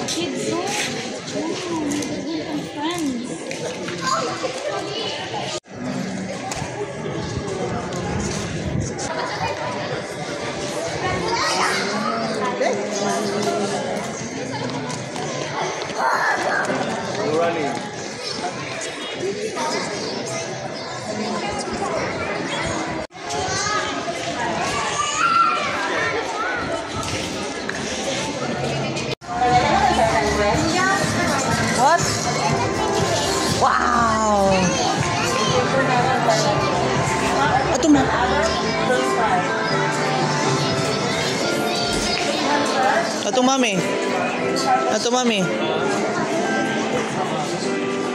Kids, oh. Ooh, they're good friends. Running. What? Wow! Ito ma. Ito mami. Ito mami.